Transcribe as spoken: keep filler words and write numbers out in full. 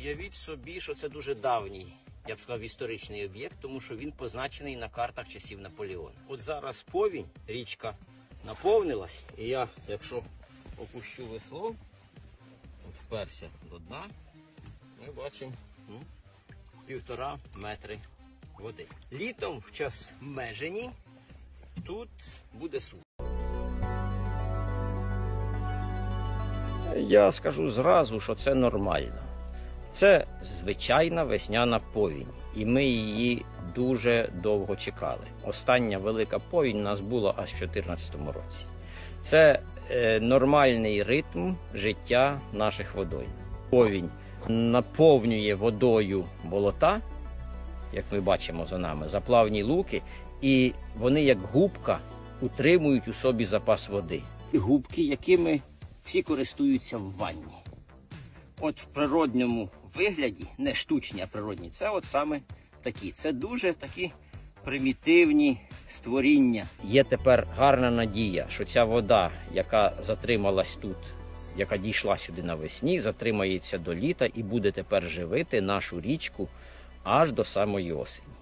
Уявіть собі, що це дуже давній, я б сказав, історичний об'єкт, тому що він позначений на картах часів Наполеона. От зараз повінь, річка наповнилась, і я, якщо опущу весло, от вперся до дна, ми бачимо ну, півтора метри води. Літом в час межені тут буде сухо. Я скажу зразу, що це нормально. Це звичайна весняна повінь, і ми її дуже довго чекали. Остання велика повінь у нас була аж в дві тисячі чотирнадцятому році. Це е, нормальний ритм життя наших водойм. Повінь наповнює водою болота, як ми бачимо за нами, заплавні луки, і вони як губка утримують у собі запас води. Губки, якими всі користуються в ванні. От в природньому вигляді, не штучні, а природні, це от саме такі. Це дуже такі примітивні створіння. Є тепер гарна надія, що ця вода, яка затрималась тут, яка дійшла сюди навесні, затримається до літа і буде тепер живити нашу річку аж до самої осені.